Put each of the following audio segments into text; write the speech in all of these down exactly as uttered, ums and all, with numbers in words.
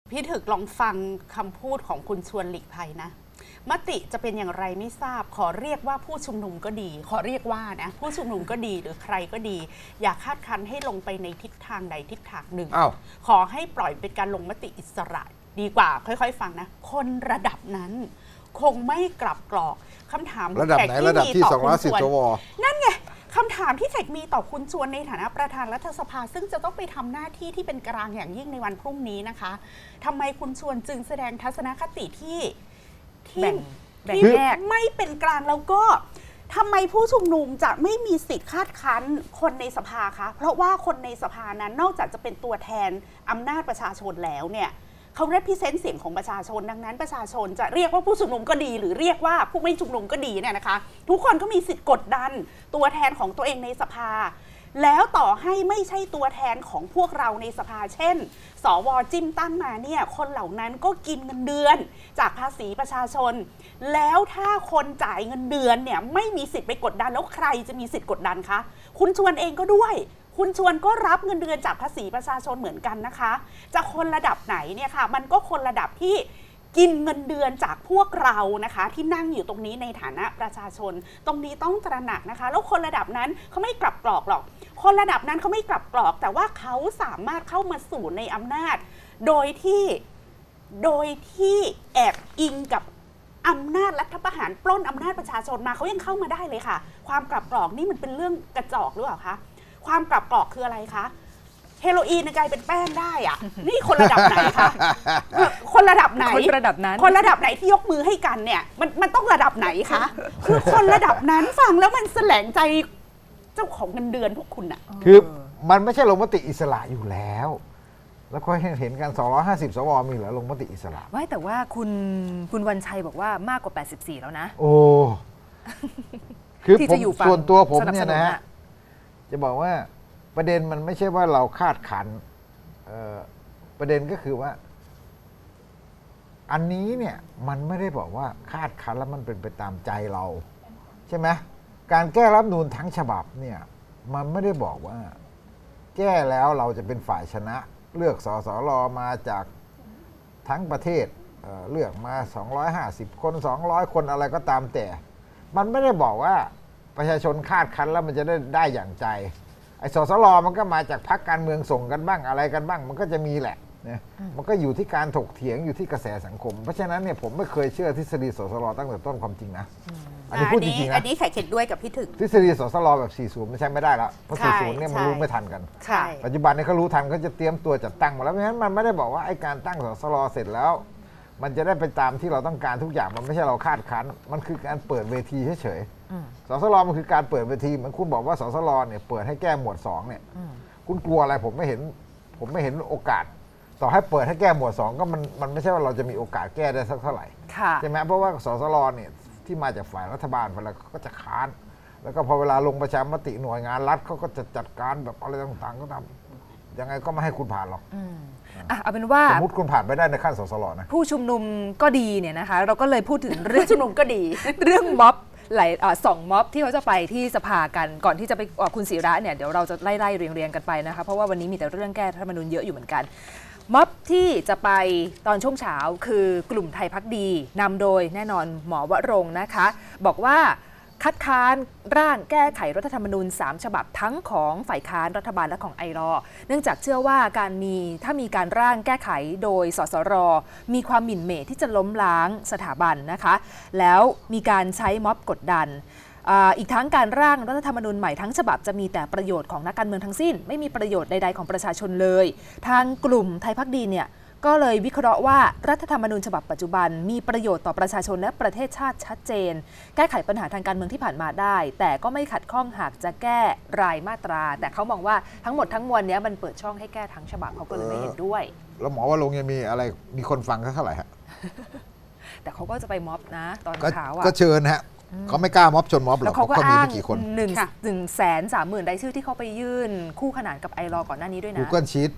พี่ถึกลองฟังคำพูดของคุณชวนหลีกภัยนะมติจะเป็นอย่างไรไม่ทราบขอเรียกว่าผู้ชุมนุมก็ดีขอเรียกว่านะผู้ชุมนุมก็ดีหรือใครก็ดีอย่าคาดคั้นให้ลงไปในทิศทางใดทิศทางหนึ่งขอให้ปล่อยเป็นการลงมติอิสระดีกว่าค่อยๆฟังนะคนระดับนั้นคงไม่กลับกรอกคำถามระดับไหนระดับที่สองร้อยสิบสวนั่นไงคำถามที่แขกมีต่อคุณชวนในฐานะประธานรัฐสภาซึ่งจะต้องไปทำหน้าที่ที่เป็นกลางอย่างยิ่งในวันพรุ่งนี้นะคะทำไมคุณชวนจึงแสดงทัศนคติที่ที่ที่แยกไม่เป็นกลางแล้วก็ทำไมผู้ชุมนุมจะไม่มีสิทธิ์คาดคั้นคนในสภาคะเพราะว่าคนในสภานั้นนอกจากจะเป็นตัวแทนอำนาจประชาชนแล้วเนี่ยเขา represent เสียงของประชาชนดังนั้นประชาชนจะเรียกว่าผู้ชุมนุมก็ดีหรือเรียกว่าผู้ไม่ชุมนุมก็ดีเนี่ยนะคะทุกคนก็มีสิทธิ์กดดันตัวแทนของตัวเองในสภาแล้วต่อให้ไม่ใช่ตัวแทนของพวกเราในสภาเช่นสวจิ้มตั้งมาเนี่ยคนเหล่านั้นก็กินเงินเดือนจากภาษีประชาชนแล้วถ้าคนจ่ายเงินเดือนเนี่ยไม่มีสิทธิ์ไปกดดันแล้วใครจะมีสิทธิ์กดดันคะคุณชวนเองก็ด้วยคุณชวนก็รับเงินเดือนจากภาษีประชาชนเหมือนกันนะคะจะคนระดับไหนเนี่ยค่ะมันก็คนระดับที่กินเงินเดือนจากพวกเรานะคะที่นั่งอยู่ตรงนี้ในฐานะประชาชนตรงนี้ต้องตระหนักนะคะแล้วคนระดับนั้นเขาไม่กลับกรอกหรอกคนระดับนั้นเขาไม่กลับกรอกแต่ว่าเขาสามารถเข้ามาสู่ในอำนาจโดยที่โดยที่แอบอิงกับอำนาจรัฐประหารปล้นอำนาจประชาชนมาเขายังเข้ามาได้เลยค่ะความกลับกรอกนี่มันเป็นเรื่องกระจอกหรือเปล่าคะความกลับกรอกคืออะไรคะเฮโรอีนกลายเป็นแป้งได้อะนี่คนระดับไหนคะคนระดับไหนคนระดับนั้นคนระดับไหนที่ยกมือให้กันเนี่ยมันมันต้องระดับไหนคะคือคนระดับนั้นฟังแล้วมันแสลงใจเจ้าของเงินเดือนพวกคุณอะคือมันไม่ใช่ลงมติอิสระอยู่แล้วแล้วก็เห็นกันสองร้อยห้าสิบสวมีเหรอลงมติอิสระไม่แต่ว่าคุณคุณวันชัยบอกว่ามากกว่าแปดสิบสี่แล้วนะโอ้คือผมส่วนตัวผมเนี่ยนะฮะจะบอกว่าประเด็นมันไม่ใช่ว่าเราคาดขันประเด็นก็คือว่าอันนี้เนี่ยมันไม่ได้บอกว่าคาดขันแล้วมันเป็นไปตามใจเราใช่ไหมการแก้รัฐธรรมนูญทั้งฉบับเนี่ยมันไม่ได้บอกว่าแก้แล้วเราจะเป็นฝ่ายชนะเลือกสสรมาจากทั้งประเทศ เ, เลือกมาสองร้อยห้าสิบคนสองร้อยคนอะไรก็ตามแต่มันไม่ได้บอกว่าประชาชนคาดคั้นแล้วมันจะได้ได้อย่างใจไอ้สสรมันก็มาจากพรรคการเมืองส่งกันบ้างอะไรกันบ้างมันก็จะมีแหละนะมันก็อยู่ที่การถกเถียงอยู่ที่กระแสสังคมเพราะฉะนั้นเนี่ยผมไม่เคยเชื่อทฤษฎีสสรตั้งแต่ต้นความจริงนะอันนี้พูดจริงๆนะอันนี้แขกเห็นด้วยกับพี่ถึกทฤษฎีสสรแบบสี่สิบไม่ใช่ไม่ได้แล้วเพราะสี่สิบเนี่ยมันรู้ไม่ทันกันปัจจุบันนี้เขารู้ทันเขาจะเตรียมตัวจัดตั้งมาแล้วเพราะฉะนั้นมันไม่ได้บอกว่าไอ้การตั้งสสรเสร็จแล้วมันจะได้ไปตามที่เราต้องการทุกอย่างมันไม่ใช่เราคาดคั้นมันคือการเปิดเวทีเฉยๆสสรมันคือการเปิดเวทีเหมือนคุณบอกว่าสสรเนี่ยเปิดให้แก้หมวดสองเนี่ยคุณกลัวอะไรผมไม่เห็นผมไม่เห็นโอกาสต่อให้เปิดให้แก้หมวดสองก็มันมันไม่ใช่ว่าเราจะมีโอกาสแก้ได้สักเท่าไหร่ใช่ไหมเพราะว่าสสรเนี่ยที่มาจากฝ่ายรัฐบาลเวลาก็จะค้านแล้วก็พอเวลาลงประชามติหน่วยงานรัฐเขาก็จะจัดการแบบอะไรต่างๆก็ทำยังไงก็ไม่ให้คุณผ่านหรอกอ่ะเอาเป็นว่าสมมติคุณผ่านไปได้ในขั้นสสรนะผู้ชุมนุมก็ดีเนี่ยนะคะเราก็เลยพูดถึงเรื่องชุมนุมก็ดีเรื่องม็อบหลายสองม็อบที่เขาจะไปที่สภากันก่อนที่จะไปคุณศิระเนี่ยเดี๋ยวเราจะไล่ไล่เรียงๆกันไปนะคะเพราะว่าวันนี้มีแต่เรื่องแก้รัฐธรรมนูญเยอะอยู่เหมือนกันม็อบที่จะไปตอนช่วงเช้าคือกลุ่มไทยพักดีนำโดยแน่นอนหมอวรงค์นะคะบอกว่าคัดค้านร่างแก้ไขรัฐธรรมนูญสามฉบับทั้งของฝ่ายค้านรัฐบาลและของไอรอเนื่องจากเชื่อว่าการมีถ้ามีการร่างแก้ไขโดยสสรมีความหมิ่นเหม่ที่จะล้มล้างสถาบันนะคะแล้วมีการใช้ม็อบกดดันอีกทั้งการร่างรัฐธรรมนูญใหม่ทั้งฉบับจะมีแต่ประโยชน์ของนักการเมืองทั้งสิ้นไม่มีประโยชน์ใดๆของประชาชนเลยทางกลุ่มไทยพักดีเนี่ยก็เลยวิเคราะห์ว่ารัฐธรรมนูญฉบับปัจจุบันมีประโยชน์ต่อประชาชนและประเทศชาติชัดเจนแก้ไขปัญหาทางการเมืองที่ผ่านมาได้แต่ก็ไม่ขัดข้องหากจะแก้รายมาตราแต่เขามองว่าทั้งหมดทั้งมวลนี้มันเปิดช่องให้แก้ทั้งฉบับเขาก็เลยไม่เห็นด้วยแล้วหมอว่าลงยังมีอะไรมีคนฟังเท่าไหร่ฮะแต่เขาก็จะไปม็อบนะตอนเช้าก็เชิญฮะเขาไม่กล้าม็อบชนม็อบหรอกเขาก็มีไม่กี่คนหนึ่งหนึ่งแสนสามหมื่นรายชื่อที่เขาไปยื่นคู่ขนานกับไอรอก่อนหน้านี้ด้วยนะ Google Sheet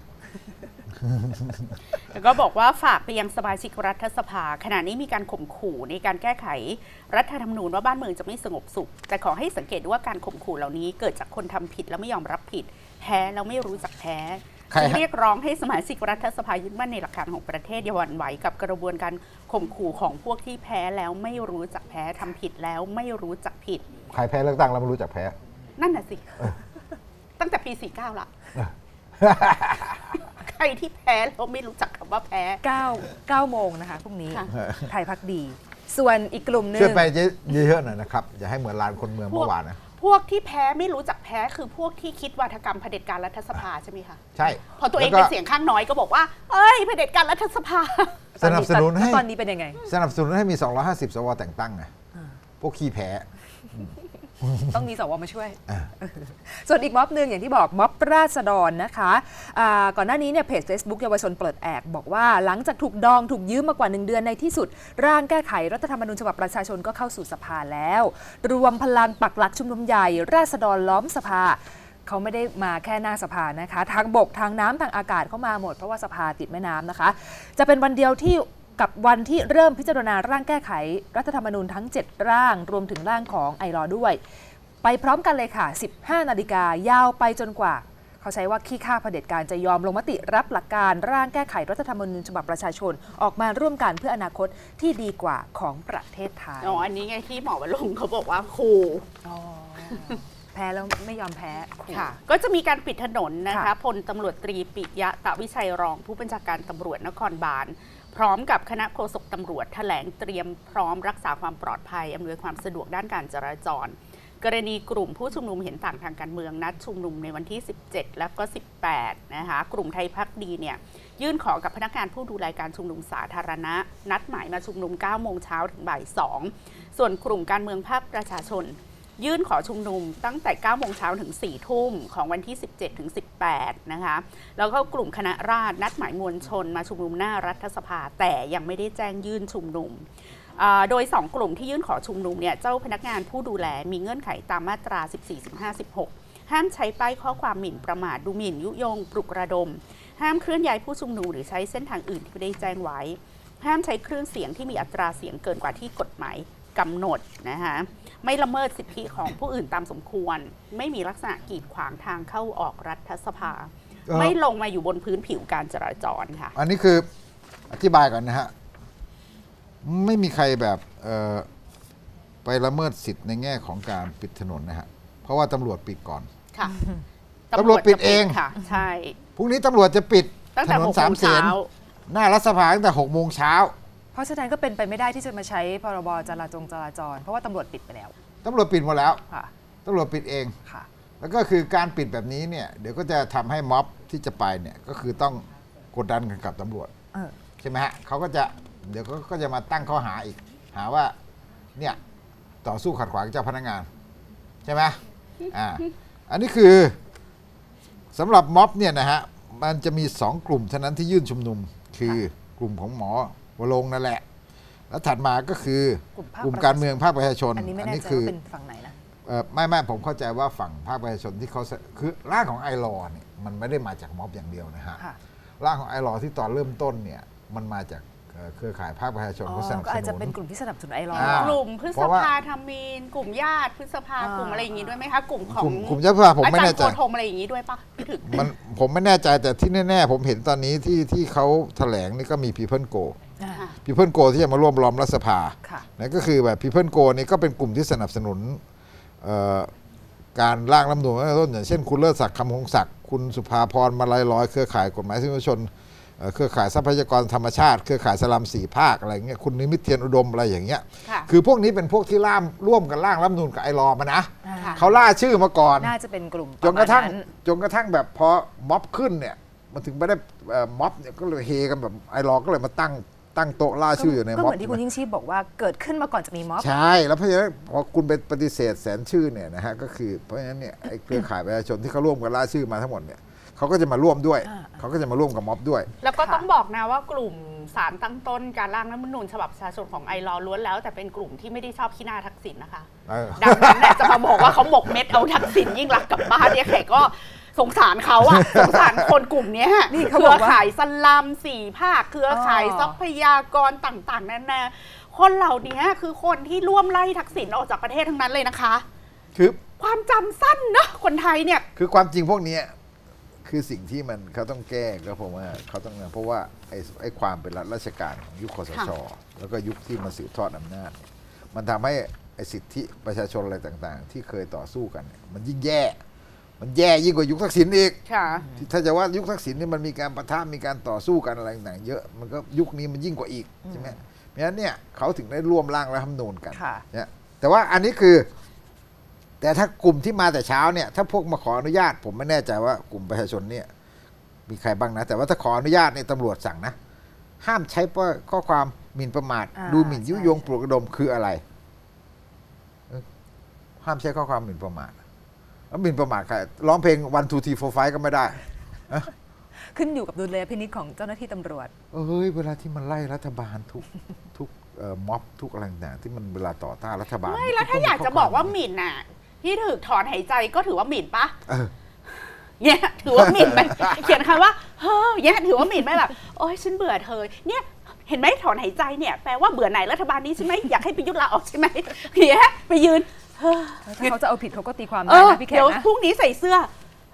แล้วก็บอกว่าฝากไปยังสมาชิกรัฐสภาขณะนี้มีการข่มขู่ในการแก้ไขรัฐธรรมนูญว่าบ้านเมืองจะไม่สงบสุขแต่ขอให้สังเกตว่าการข่มขู่เหล่านี้เกิดจากคนทำผิดแล้วไม่ยอมรับผิดแพ้แล้วไม่รู้จักแพ้จึงเรียกร้องให้สมาชิกรัฐสภายึดมั่นในหลักการของประเทศอย่าหวั่นไหวกับกระบวนการข่มขู่ของพวกที่แพ้แล้วไม่รู้จักแพ้ทำผิดแล้วไม่รู้จักผิดใครแพ้เลือกตั้งแล้วไม่รู้จักแพ้นั่นน่ะสิตั้งแต่ปีสี่สิบเก้าละใครที่แพ้แล้วไม่รู้จักคำว่าแพ้เก้า เก้าโมงนะคะพรุ่งนี้ไทยพักดีส่วนอีกกลุ่มนึงช่วยไปเยอะๆหน่อยนะครับอย่าให้เหมือนลานคนเมืองเมื่อวานนะพวกที่แพ้ไม่รู้จักแพ้คือพวกที่คิดวาทกรรมเผด็จการรัฐสภาใช่ไหมคะใช่พอตัวเองเป็นเสียงข้างน้อยก็บอกว่าเอ้ยเผด็จการรัฐสภาสนับสนุนให้ตอนนี้เป็นยังไงสนับสนุนให้มีสองร้อยห้าสิบสวแต่งตั้งไงพวกขี้แพ้ต้องมีสวมาช่วยส่วนอีกม็อบหนึ่งอย่างที่บอกม็อบราษฎรนะคะก่อนหน้านี้เนี่ยเพจ Facebook เยาวชนเปิดแอกบอกว่าหลังจากถูกดองถูกยืมมากว่าหนึ่งเดือนในที่สุดร่างแก้ไขรัฐธรรมนูญฉบับประชาชนก็เข้าสู่สภาแล้วรวมพลังปักหลักชุมนุมใหญ่ราษฎรล้อมสภาเขาไม่ได้มาแค่หน้าสภานะคะทางบกทางน้ำทางอากาศเข้ามาหมดเพราะว่าสภาติดแม่น้ำนะคะจะเป็นวันเดียวที่กับวันที่เริ่มพิจารณาร่างแก้ไขรัฐธรรมนูญทั้งเจ็ดร่างรวมถึงร่างของไอรอด้วยไปพร้อมกันเลยค่ะ สิบห้านาฬิกายาวไปจนกว่าเขาใช้ว่าขี้ข้าเผด็จการจะยอมลงมติรับหลักการร่างแก้ไขรัฐธรรมนูญฉบับประชาชนออกมาร่วมกันเพื่ออนาคตที่ดีกว่าของประเทศไทยอ๋ออันนี้ไงที่หมอวรงค์เขาบอกว่าขู่แพ้แล้วไม่ยอมแพ้ค่ะก็จะมีการปิดถนนนะคะพลตำรวจตรีปิยะตะวิชัยรองผู้บัญชาการตำรวจนครบาลพร้อมกับคณะโฆษกตำรวจแถลงเตรียมพร้อมรักษาความปลอดภัยอำนวยความสะดวกด้านการจราจรกรณีกลุ่มผู้ชุมนุมเห็นต่างทางการเมืองนัดชุมนุมในวันที่สิบเจ็ดและก็สิบแปดนะคะกลุ่มไทยพักดีเนี่ยยื่นขอกับพนักงานผู้ดูแลการชุมนุมสาธารณะนัดหมายมาชุมนุมเก้าโมงเช้าถึงบ่ายสองส่วนกลุ่มการเมืองภาคประชาชนยื่นขอชุมนุมตั้งแต่เก้าโมงเช้าถึงสี่ทุ่มของวันที่สิบเจ็ดถึงสิบแปดนะคะแล้วก็กลุ่มคณะราษฎรนัดหมายมวลชนมาชุมนุมหน้ารัฐสภาแต่ยังไม่ได้แจ้งยื่นชุมนุมโดยสองกลุ่มที่ยื่นขอชุมนุมเนี่ยเจ้าพนักงานผู้ดูแลมีเงื่อนไขตามมาตราสิบสี่ สิบห้า สิบหกห้ามใช้ป้ายข้อความหมิ่นประมาทดูหมิ่นยุยงปลุกระดมห้ามเคลื่อนย้ายผู้ชุมนุมหรือใช้เส้นทางอื่นที่ไม่ได้แจ้งไว้ห้ามใช้เครื่องเสียงที่มีอัตราเสียงเกินกว่าที่กฎหมายกำหนดนะคะไม่ละเมิดสิทธิของผู้อื่นตามสมควรไม่มีลักษณะกีดขวางทางเข้าออกรัฐสภาไม่ลงมาอยู่บนพื้นผิวการจราจรค่ะอันนี้คืออธิบายก่อนนะฮะไม่มีใครแบบไปละเมิดสิทธิ์ในแง่ของการปิดถนนนะฮะเพราะว่าตำรวจปิดก่อนค่ะตำรวจปิดเองค่ะใช่พรุ่งนี้ตำรวจจะปิดถนนสามเสนหน้ารัฐสภาตั้งแต่หกโมงเช้าเพราะฉะนั้นก็เป็นไปไม่ได้ที่จะมาใช้พรบจราจรจราจรเพราะว่าตำรวจปิดไปแล้วตำรวจปิดหมดแล้วตำรวจปิดเองแล้วก็คือการปิดแบบนี้เนี่ยเดี๋ยวก็จะทำให้ม็อบที่จะไปเนี่ยก็คือต้องกดดันกันกับตำรวจใช่ไหมฮะเขาก็จะเดี๋ยวก็จะมาตั้งข้อหาอีกหาว่าเนี่ยต่อสู้ขัดขวางเจ้าพนักงานใช่ไหมอ่าอันนี้คือสำหรับม็อบเนี่ยนะฮะมันจะมีสองกลุ่มเท่านั้นที่ยื่นชุมนุมคือกลุ่มของหมอวรงค์นั่นแหละแล้วถัดมาก็คือกลุ่มการเมืองภาคประชาชนอันนี้คือเป็นฝั่งไหนนะไม่ไม่ผมเข้าใจว่าฝั่งภาคประชาชนที่เขาคือร่างของไอลอเนี่ยมันไม่ได้มาจากม็อบอย่างเดียวนะฮะร่างของไอลอที่ตอนเริ่มต้นเนี่ยมันมาจากเครือข่ายภาคประชาชนเขาสนับสนุนก็อาจจะเป็นกลุ่มที่สนับสนุนไอรอนกลุ่มพฤษภาธมินกลุ่มญาติพฤษภากลุ่มอะไรอย่างนี้ด้วยไหมคะกลุ่มของกลุ่มญาติพฤษภาผมไม่แน่ใจอาจารย์โคธมอะไรอย่างนี้ด้วยปะพี่ถึกมันผมไม่แน่ใจแต่ที่แน่ๆผมเห็นตอนนี้ที่ที่เขาแถลงนี่ก็มี People Go People Go ที่จะมาร่วมล้อมรัฐสภานั่นก็คือแบบ People Go นี่ก็เป็นกลุ่มที่สนับสนุนการร่างรัฐธรรมนูญต้นอย่างเช่นคุณเลิศศักดิ์คำคงศักดิ์คุณสุภาพรมาลัยลอยเครือข่ายกฎหมายสิทธิมนุษยชนเครือข่ายทรัพยากรธรรมชาติเครือข่ายสลัมสี่ภาคอะไรเงี้ยคุณนิมิตเทียนอุดมอะไรอย่างเงี้ยคือพวกนี้เป็นพวกที่ร่ามร่วมกันร่างรัฐธรรมนูญกับไอรอมานะเขาล่าชื่อมาก่อนน่าจะเป็นกลุ่มจนกระทั่งจนกระทั่งแบบพอม็อบขึ้นเนี่ยมันถึงไม่ได้ม็อบเนี่ยก็เลยเฮกันแบบไอรอก็เลยมาตั้งตั้งโต๊ะล่าชื่ออยู่ในม็อบก็เหมือนที่คุณยิ่งชีพบอกว่าเกิดขึ้นมาก่อนจะมีม็อบใช่แล้วเพราะฉะนั้นพอคุณเป็นปฏิเสธแสนชื่อเนี่ยนะฮะก็คือเพราะฉะนั้นเนี่ยไอ้เครือข่ายประชาชนที่เขาร่วมกันล่าชื่อมาทั้งหมดเนี่ยเขาก็จะมาร่วมด้วยเขาก็จะมาร่วมกับม็อบด้วยแล้วก็ต้องบอกนะว่ากลุ่มสารตั้งต้นการร่างรัฐธรรมนูญฉบับประชาชนของไอรอล้วนแล้วแต่เป็นกลุ่มที่ไม่ได้ชอบขี้หน้าทักษิณนะคะดังนั้นเนี่ยจะมาบอกว่าเขาหมกเม็ดเอาทักษิณยิ่งรักกลับบ้านเนี่ยแขกก็สงสารเขาอะสงสารคนกลุ่มนี้เครือข่ายสลัมสี่ภาคเครือข่ายทรัพยากรต่างๆนั่นนะคนเหล่านี้คือคนที่ร่วมไล่ทักษิณออกจากประเทศทั้งนั้นเลยนะคะคือความจำสั้นนะคนไทยเนี่ยคือความจริงพวกนี้คือสิ่งที่มันเขาต้องแก้ก็เพราะว่าเขาต้องเพราะว่าไอ้ไอ้ความเป็นรัฐราชการของยุคคสช.แล้วก็ยุคที่มาสืบทอดอำนาจมันทำให้ไอ้สิทธิประชาชนอะไรต่างๆ ที่เคยต่อสู้กันมันยิ่งแย่มันแย่ยิ่งกว่ายุคทักษิณอีกถ้าจะว่ายุคทักษิณนี่มันมีการปะทะมีการต่อสู้กันอะไรต่างๆเยอะมันก็ยุคนี้มันยิ่งกว่าอีกใช่ไหมเพราะฉะนั้นเนี่ยเขาถึงได้ร่วมร่างรัฐธรรมนูญกันเนี่ยแต่ว่าอันนี้คือแต่ถ้ากลุ่มที่มาแต่เช้าเนี่ยถ้าพวกมาขออนุญาตผมไม่แน่ใจว่ากลุ่มประชาชนเนี่ยมีใครบ้างนะแต่ว่าถ้าขออนุญาตเนี่ยตำรวจสั่งนะห้ามใช้ข้อความหมิ่นประมาทดูหมิ่นยุยงปลุกระดมคืออะไรห้ามใช้ข้อความหมิ่นประมาทแล้วหมิ่นประมาทใครร้องเพลงวันทูทีโฟร์ไฟก็ไม่ได้ขึ้นอยู่กับดุลยพินิจของเจ้าหน้าที่ตำรวจเฮ้ยเวลาที่มันไล่รัฐบาลทุกทุกม็อบทุกอะไรต่างที่มันเวลาต่อต้านรัฐบาลไม่แล้วถ้าอยากจะบอกว่าหมิ่นน่ะพี่ถึกถอนหายใจก็ถือว่าหมิ่นปะเนี่ยถือว่าหมิ่นไหมเขียนคำว่าเฮ้ยเนี่ยถือว่าหมิ่นไหมแบบโอ๊ยฉันเบื่อเธอเนี่ยเห็นไหมถอนหายใจเนี่ยแปลว่าเบื่อไหนรัฐบาลนี้ใช่ไหมอยากให้ประยุทธ์ลาออกใช่ไหมเฮียไปยืนถ้าเขาจะเอาผิดเขาก็ตีความได้นะพี่แขกนะเดี๋ยวพรุ่งนี้ใส่เสื้อ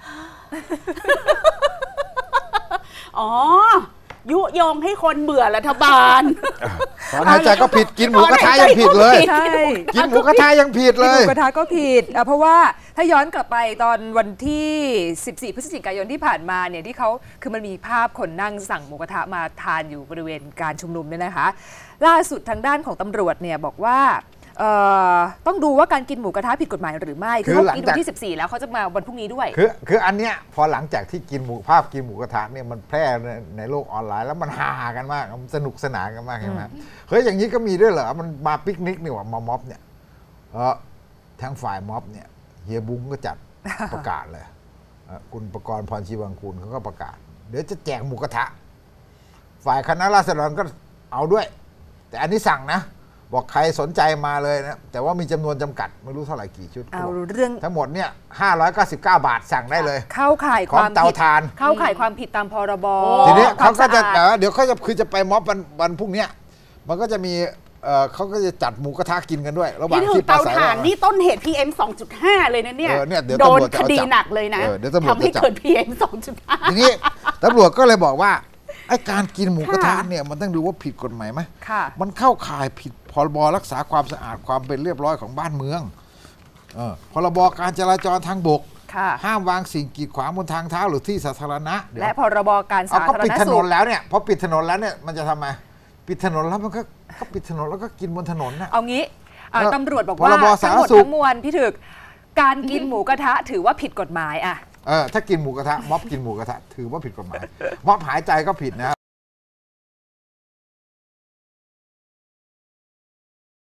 อ๋อยุยงให้คนเบื่อรัฐบาลถอนหายใจก็ผิดกินหมูกระทะยังผิดเลยกินหมูกระทะยังผิดเลยกินหมูกระทะก็ผิดเพราะว่าถ้าย้อนกลับไปตอนวันที่สิบสี่พฤศจิกายนที่ผ่านมาเนี่ยที่เขาคือมันมีภาพคนนั่งสั่งหมูกระทะมาทานอยู่บริเวณการชุมนุมเนี่ยนะคะล่าสุดทางด้านของตำรวจเนี่ยบอกว่าต้องดูว่าการกินหมูกระทะผิดกฎหมายหรือไม่คือเขากินวันที่สิบสี่แล้วเขาจะมาวันพรุ่งนี้ด้วยคือคืออันเนี้ยพอหลังจากที่กินหมูภาพกินหมูกระทะเนี่ยมันแพร่ในโลกออนไลน์แล้วมันฮากันมากมันสนุกสนานกันมากใช่ไหมเฮ้ยอย่างนี้ก็มีด้วยเหรอมันมาปิกนิกนี่หว่ามาม็อบเนี่ยเออทางฝ่ายม็อบเนี่ยเฮียบุ้งก็จัดประกาศเลยคุณประกรณ์พรชีวังกูลเขาก็ประกาศเดี๋ยวจะแจกหมูกระทะฝ่ายคณะราษฎรก็เอาด้วยแต่อันนี้สั่งนะบอกใครสนใจมาเลยนะแต่ว่ามีจำนวนจำกัดไม่รู้เท่าไหร่กี่ชุดเอาเรื่องทั้งหมดเนี่ยห้าร้อยเก้าสิบเก้าบาทสั่งได้เลยเข้าข่ายความเตาทานเข้าข่ายความผิดตามพรบทีนี้เขาก็จะเดี๋ยวเขาจะคือจะไปม็อบวันวันพรุ่งนี้มันก็จะมีเขาก็จะจัดหมูกระทะกินกันด้วยระหว่างที่เตาถ่านนี่ต้นเหตุ พี เอ็ม สองจุดห้า เลยนะเนี่ยโดนคดีหนักเลยนะทำให้เกิด พี เอ็ม สองจุดห้าทีนี้ตำรวจก็เลยบอกว่าไอ้การกินหมูกระทะเนี่ยมันต้องดูว่าผิดกฎหมายไหมมันเข้าข่ายผิดพรบรักษาความสะอาดความเป็นเรียบร้อยของบ้านเมืองพรบการจราจรทางบกห้ามวางสิ่งกีดขวางบนทางเท้าหรือที่สาธารณะและพรบการสาธารณสุขก็ปิดถนนแล้วเนี่ยพอปิดถนนแล้วเนี่ยมันจะทำไมปิดถนนแล้วมันก็ก็ปิดถนนแล้วก็กินบนถนนนะเอางี้ตำรวจบอกว่าทั้งหมดทั้งมวลพี่ถึกการกินหมูกระทะถือว่าผิดกฎหมายอ่ะเออถ้ากินหมูกระทะม็อบกินหมูกระทะถือว่าผิดกฎหมายม็อบหายใจก็ผิดนะ